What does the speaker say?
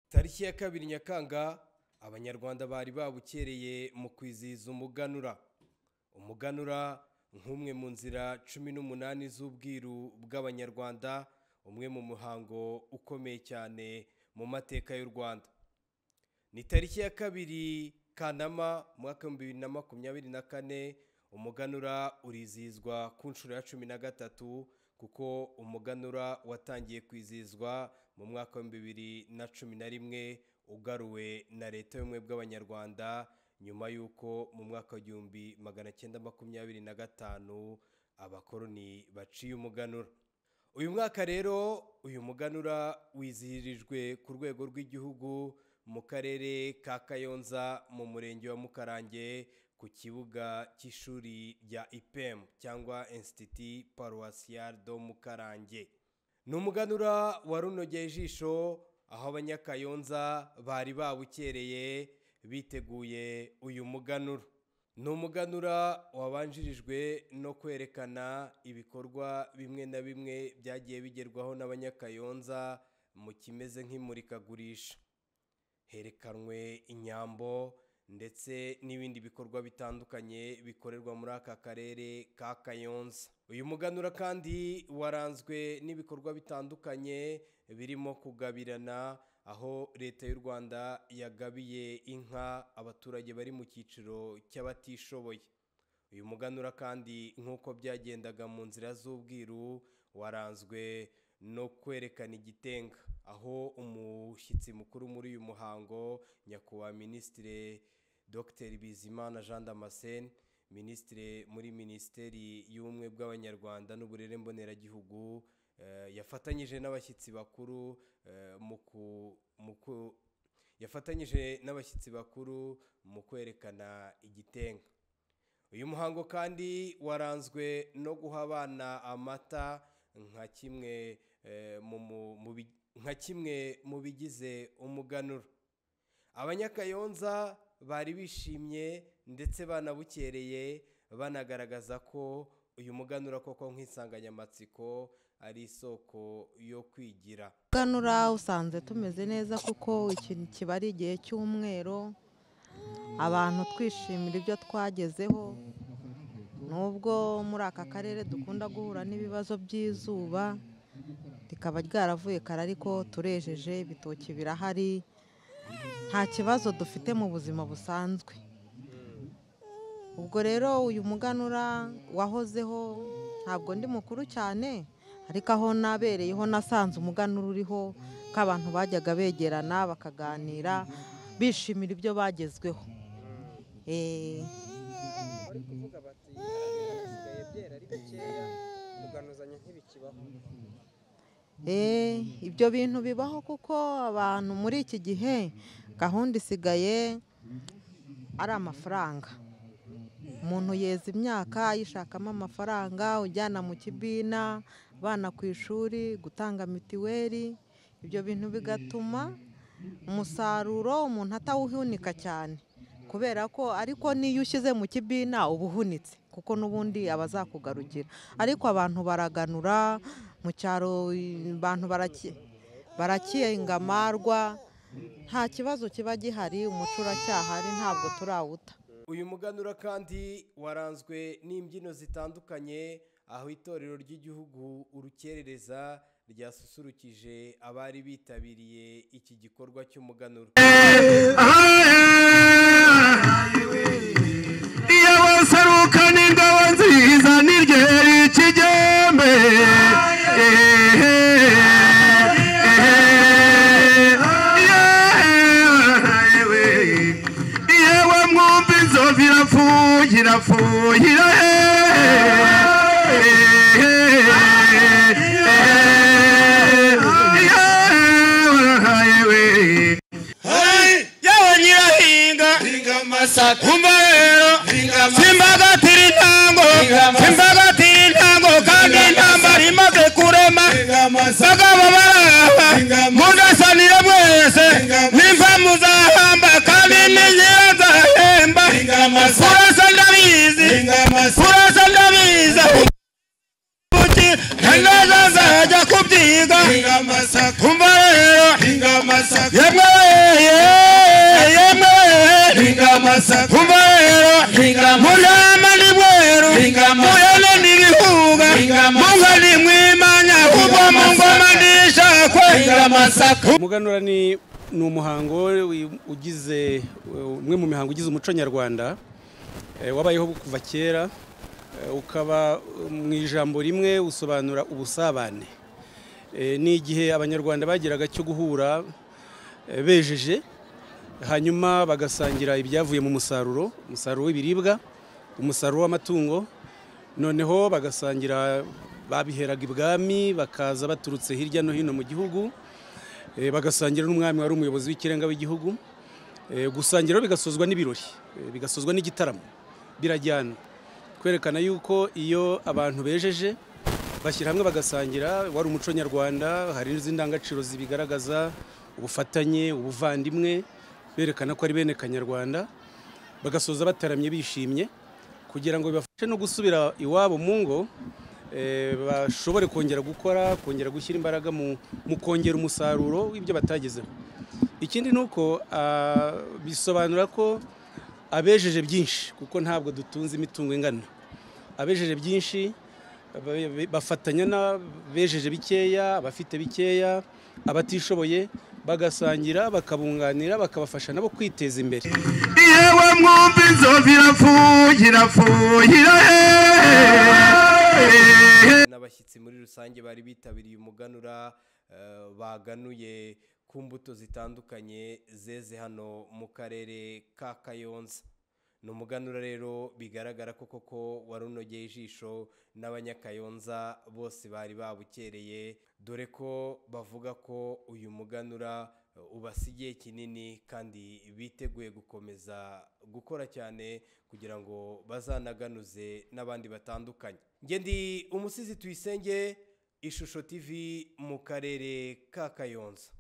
Tariki ya 2 Nyakanga abanyarwanda bari babukereye mu kwizihiza umuganura. Umuganura nk'umwe mu nzira 18 z'ubwiru bw'abanyarwanda, umwe mu muhango ukomeye cyane mu mateka y'u Rwanda. Ni tariki ya 2 Kanama mwaka 2024 umuganura urizihizwa ku nshuro ya 13 kuko umuganura watangiye kwizihizwa mu mwaka wa 2011 ugaruwe na leta y'ubumwe bw'abanyarwanda nyuma yuko mu mwaka wa 1925 abakoloni baciye umuganura. Uyu mwaka rero uyu muganura wizihirijwe ku rwego rw'igihugu mu karere ka Kayonza mu murenge wa Mukarange ku kibuga cy'ishuri rya IPM cyangwa Institut Paroissial de Mukarange. Ni umuganura warunogeye ijisho aho abanyakayonza bari babukereye biteguye uyu muganura. Ni umuganura wabanjirijwe no kwerekana ibikorwa bimwe na bimwe byagiye bigerwaho n'abanyakayonza mu kimeze nk'imurikagurisha. Herekanwe inyambo ndetse n'ibindi bikorwa bitandukanye bikorerwa muri aka karere ka Kayonza. Uyu muganura kandi waranzwe n'ibikorwa bitandukanye birimo kugabirana, aho leta y'u Rwanda yagabiye inka abaturage bari mu cyiciro cy'abatishoboye. Uyu muganura kandi nk'uko byagendaga mu nzira z'ubwiru waranzwe no kwerekana igitenga, aho umushyitsi mukuru muri uyu muhango nyakubahwa Minisitiri Dr Bizimana Jean Damascene, Minisitiri muri Minisiteri y'Ubumwe bw'Abanyarwanda n'Uburere Mboneragihugu, yafatanyije n'abashyitsi bakuru mu kwerekana igitenga. Uyu muhango kandi waranzwe no guha abana amata nka kimwe mu bigize umuganura. Abanyakayonza bari bishimye ndetse banabukereye banagaragaza ko uyu muganura koko nk'isanganyamatsiko ari isoko yo kwigira. Umuganura usanze tumeze neza kuko ikintu kiba ari igihe cy'umwero, abantu twishimira ibyo twagezeho, nubwo muri aka karere dukunda guhura n'ibibazo by'izuba rikaba ryaravuye kare, ariko turejeje, ibitoki birahari, nta kibazo dufite mu buzima busanzwe. Ubwo rero uyu muganura wahozeho, ntabwo ndi mukuru cyane, ariko aho nabereyeho nasanze umuganura uriho, ko abantu bajyaga begerana bakaganira bishimira ibyo bagezweho. Bari kuvuga bati hasigaye byera ari bikeya, muganuzanya nk'ibikibaho. Ibyo bintu bibaho kuko abantu muri iki gihe gahunda isigaye ari amafaranga. Umuntu yeza imyaka yishakamo amafaranga, ujyana mu kibina, abana ku ishuri, gutanga mitiweli. Ibyo bintu bigatuma umusaruro umuntu atawuhunika cyane, kubera ko ariko niyo ushyize mu kibina uba uhunitse kuko n'ubundi abazakugarukira. Ariko abantu baraganura mu cyaro, abantu barakiyenga amarwa, nta kibazo kiba gihari, umuco uracyahari, ntabwo turawuta. Uyu muganura kandi waranzwe n'imbyino zitandukanye, aho itorero ry'igihugu urukerereza ryasusurukije abari bitabiriye iki gikorwa cy'umuganura. Iyo wasarukana ingabo nziza n'iryeri ikigembe, yewe mwumva inzovu irafuhira, yawe nyirahinga umva rero simbagatira intango kandi intambara imaze kurema, bagabo baraha mudasanire mwese, nimba muzahamba kandi n'inzira nzahemba, kurasa ndabizi neza nzajya kubyiga, umva rero yemwe umwero murama ni bweru muyene ni bihuga munga ni mwimanya ubwo mungoma ndishakwe. Umuganura ni umuhango ugize umwe mu mihango ugize umuco nyarwanda wabayeho kuva kera, ukaba mu ijambo rimwe usobanura ubusabane. Ni igihe abanyarwanda bagiraga cyo guhura bejeje, hanyuma bagasangira ibyavuye mu musaruro w'ibiribwa, umusaruro w'amatungo, noneho bagasangira babiheraga ibwami, bakaza baturutse hirya no hino mu gihugu, bagasangira n'umwami wari umuyobozi w'ikirenga w'igihugu. Gusangira bigasozwa n'ibirori, bigasozwa n'igitaramo, birajyana kwerekana yuko iyo abantu bejeje bashyira hamwe bagasangira, wari umuco nyarwanda. Hari n'izindi ndangagaciro zibigaragaza, ubufatanye, ubuvandimwe, berekana ko ari bene kanyarwanda, bagasoza bataramye bishimye kugira ngo bibafashe no gusubira iwabo mu ngo, bashobore kongera gukora, kongera gushyira imbaraga mu kongera umusaruro w'ibyo batagezeho. Ikindi nuko bisobanura ko abejeje byinshi, kuko ntabwo dutunze imitungo ingana. Abejeje byinshi bafatanya n'abejeje bikeya, abafite bikeya, abatishoboye, bagasangira, bakabunganira, bakabafasha nabo kwiteza imbere. Yewe mwumva inzovu irafugira n'abashyitsi muri rusange bari bitabiriye umuganura baganuye ku mbuto zitandukanye zeze hano mu karere ka Kayonza. Ni umuganura rero bigaragara ko koko wari unogeye ijisho, n'abanyakayonza bose bari babukereye, dore ko bavuga ko uyu muganura ubasigiye kinini kandi biteguye gukomeza gukora cyane kugira ngo bazanaganuze n'abandi batandukanye. Nge ndi Umusizi Tuyisenge, Ishusho TV mu karere ka Kayonza.